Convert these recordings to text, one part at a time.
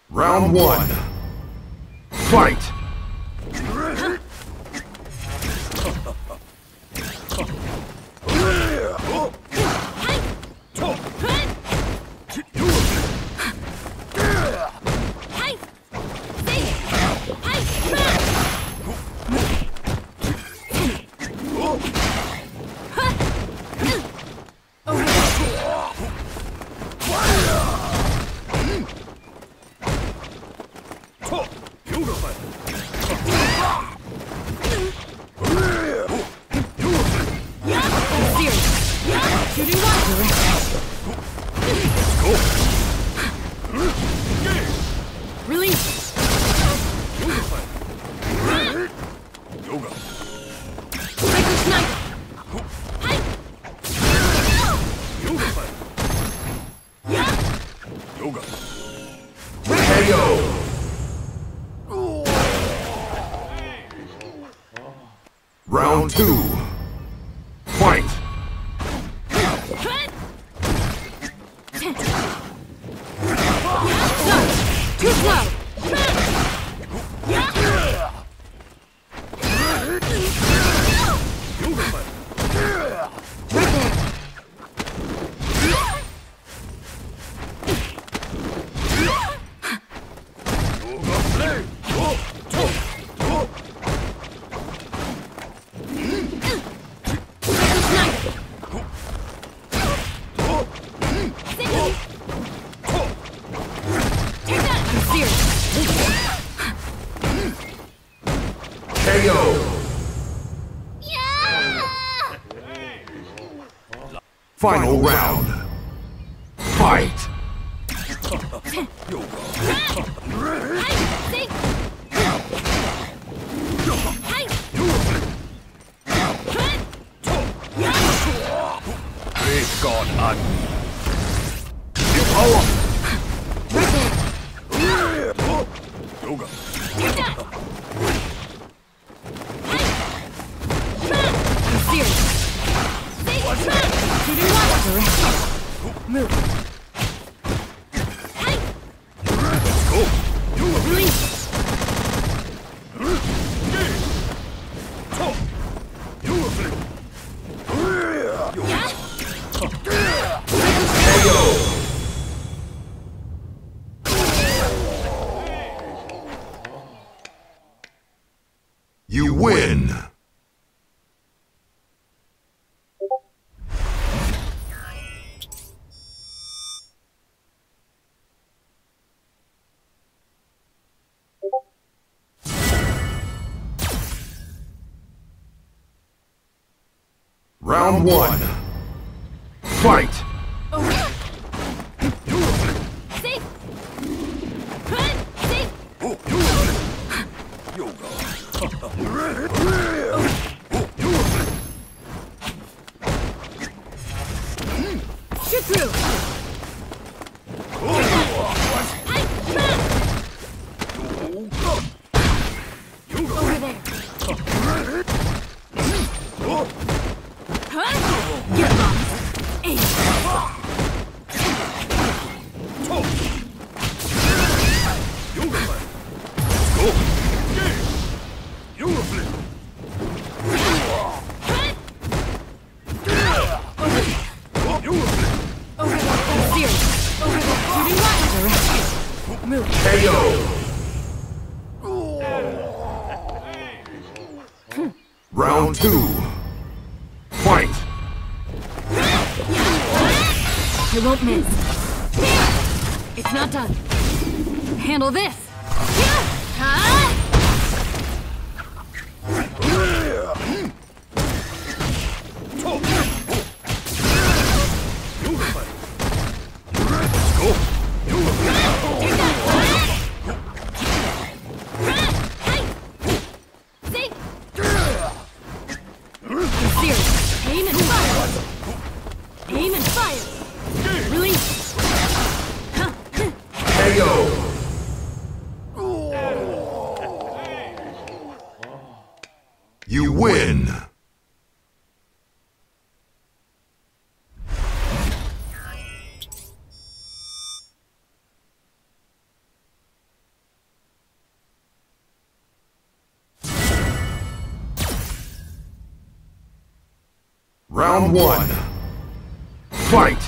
Round one. Fight! Round two. Fight! Too slow! Final round. Fight! They've gone ugly. Yoga. Move. You win! Round one. Fight! Shoot through! Over there! Get lost! Aim! Move. KO! Round two. Fight! You won't miss. It's not done. Handle this. Aim and fire! Aim and fire! Release! KO! You win! Round one. Fight!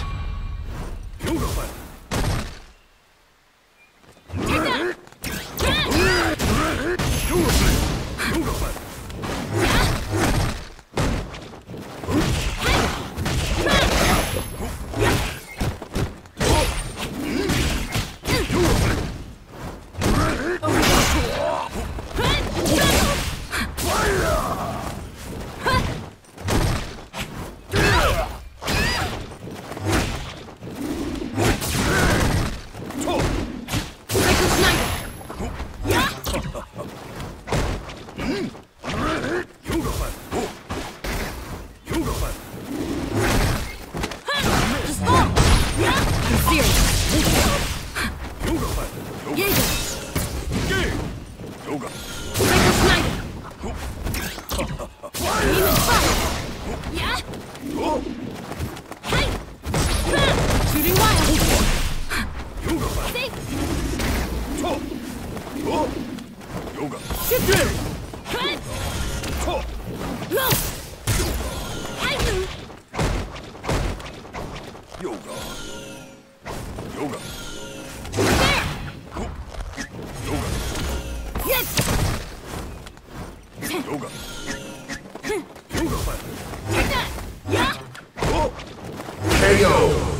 KO!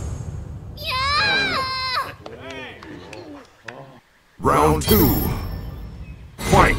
Round two. Fight!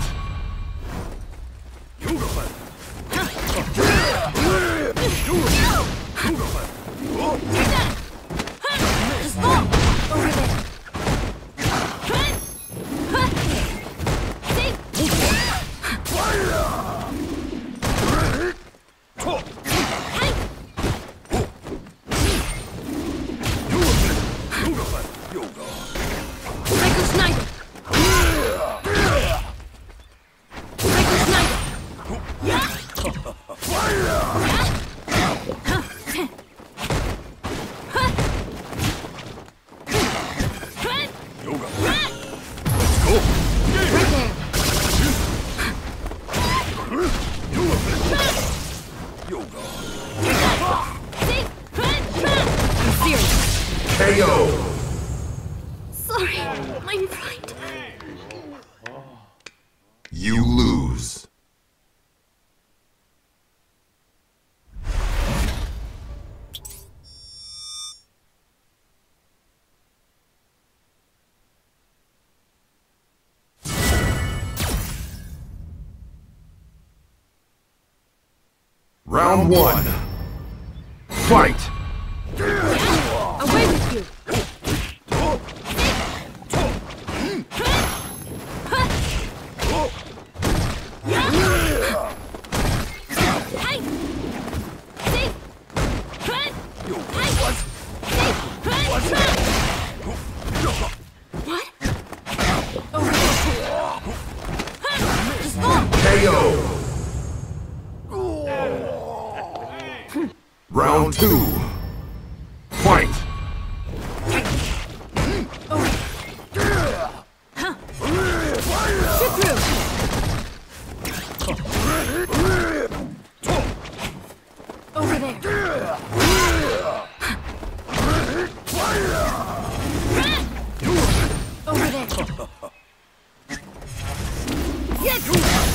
KO! Sorry, I'm right. You lose. Round one. Fight! Away with you! KO! Round two. Fight! Over there! Over there! Yes!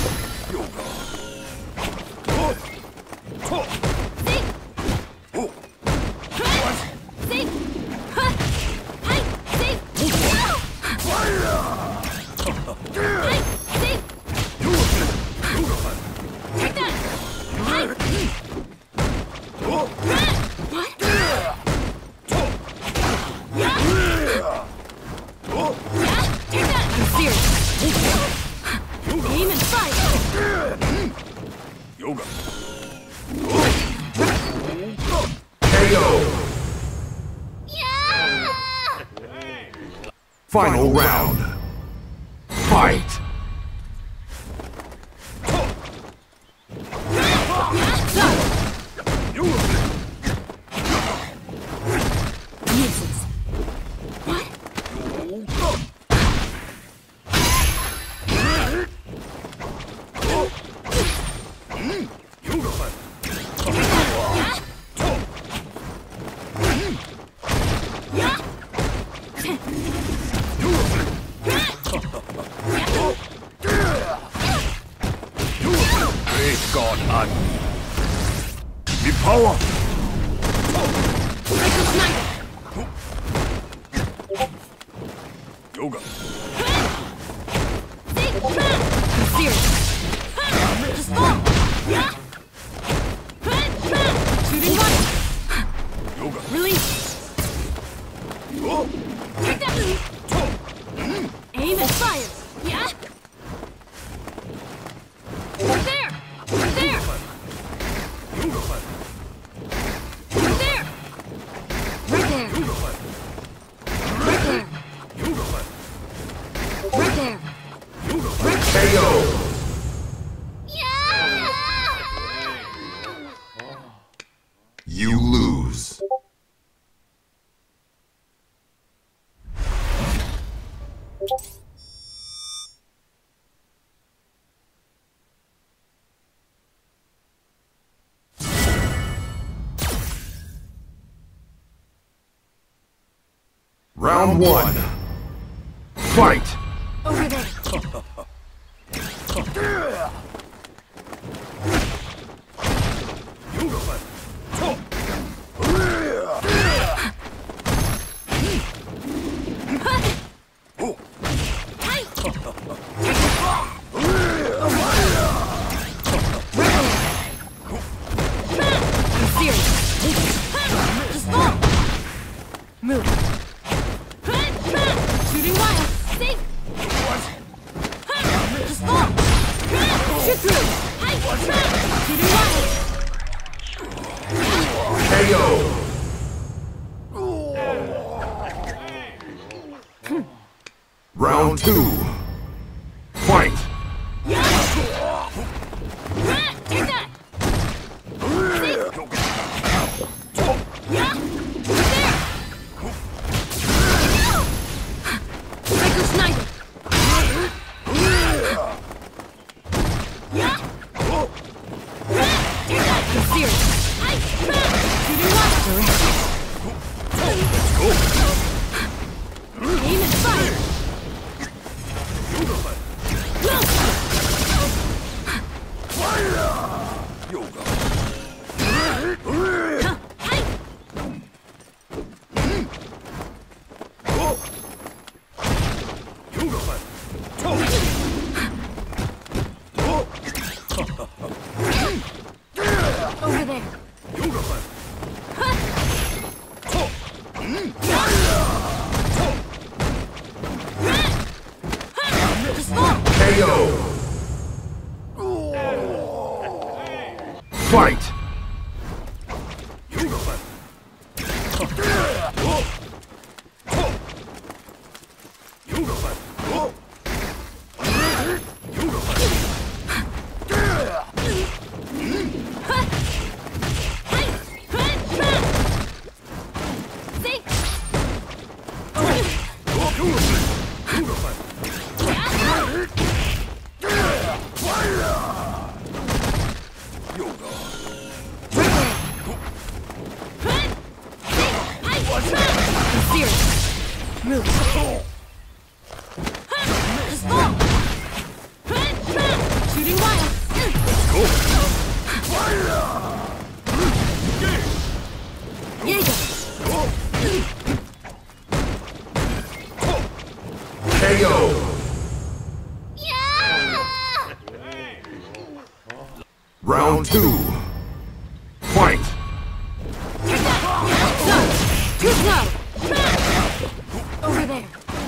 Aim and fight! Yoga. KO! Final round. Fight! Nuisance. What? Big power. Psycho Sniper. Yoga. I'm serious. Just fall. Yeah. Shooting one. Yoga. Release. Take that. Aim and fire. Yeah. Right there. Right there. Yoga. Right there. Right there. Right there. Right there. KO. You lose. Round 1. Fight! Over there. I'm serious. Just fall. Move. Shooting wild. Safe. Just fall. Shoot through. Shooting wild. KO. Round 2. Fight! Take that. Yeah. There. Psycho Sniper. Yeah. Take that. I'm serious. Shooting wild. Aim and fire. Yoga. Over there. Just fall. KO. Fight! See? I'm serious. Move. Just fall. Shooting wild. Jaeger. KO. Round 2. Fight! Take that. Slow. Too slow. Over there.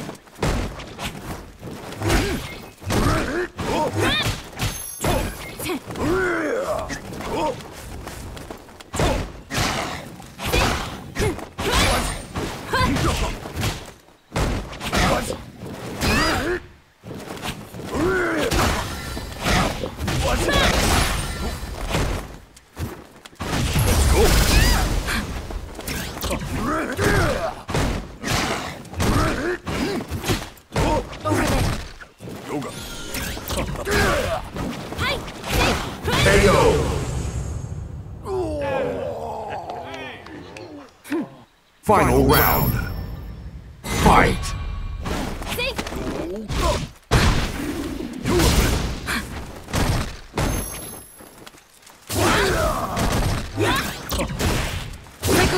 Over there. Yoga. Hi. KO. Final round. Fight! See? Yeah.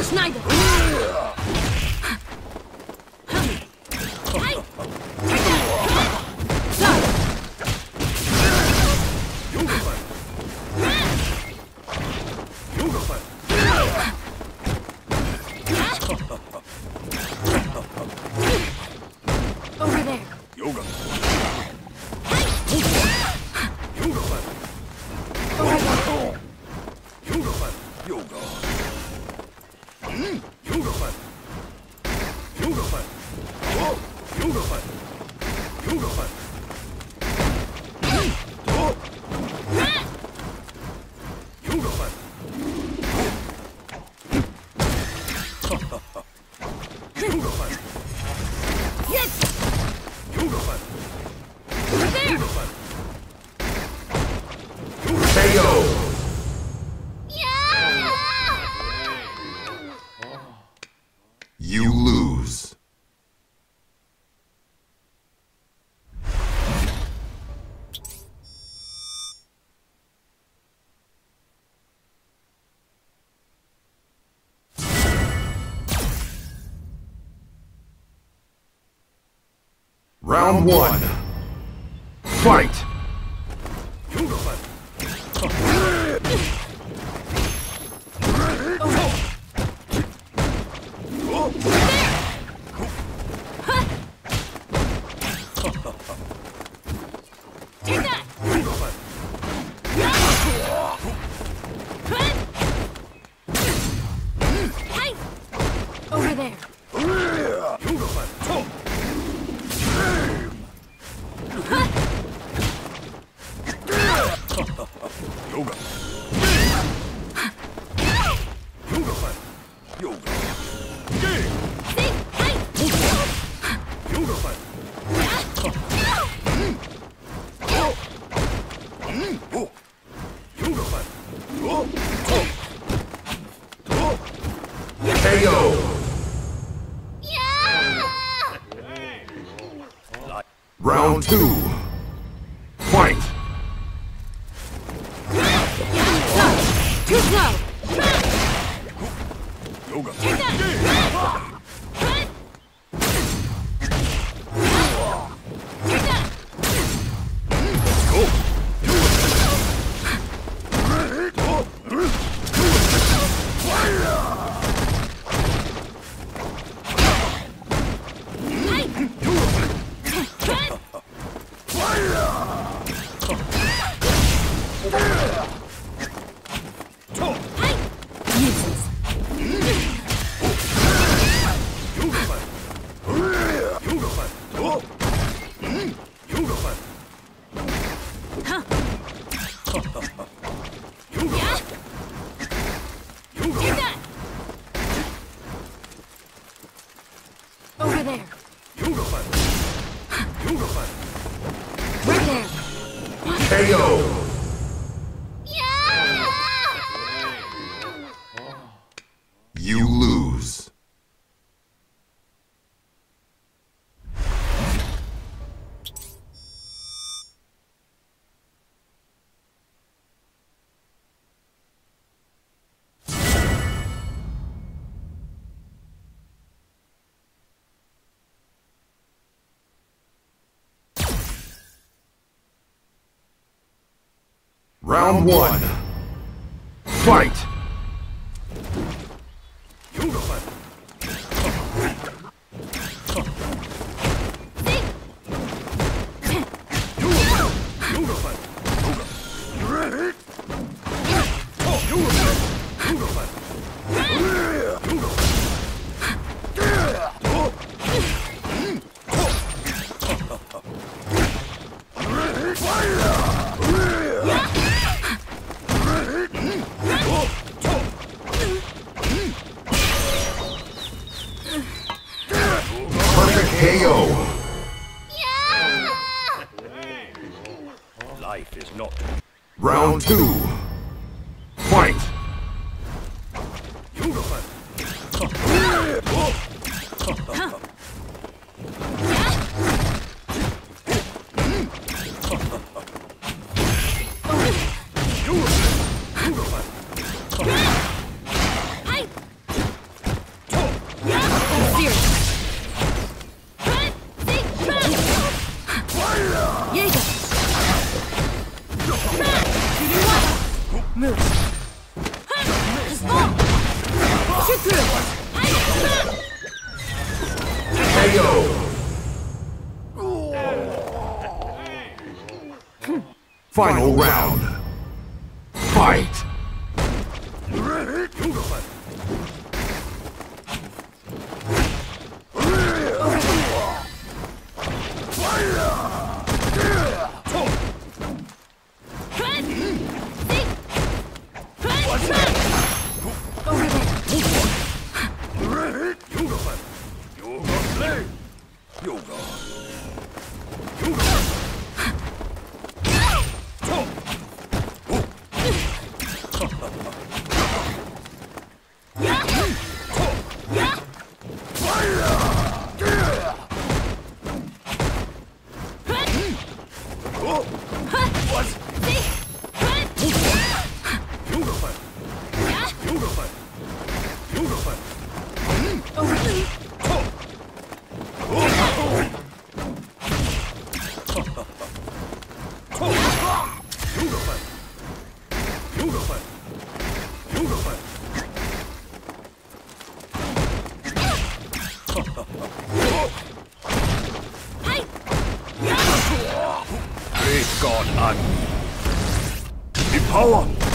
Schneider! Over there. Yoga. You lose. Round 1. Fight! Take that! Hey! Over there. Yoga. Yoga. See? Hey! Yoga. KO! Round 2. Fight! Too slow! Yoga. Take that! Take that! Over there. Right there. KO! You lose. Round 1. Fight! KO! Life is not. Round 2. Fight! Final round. Fight! Great God, Agni. The power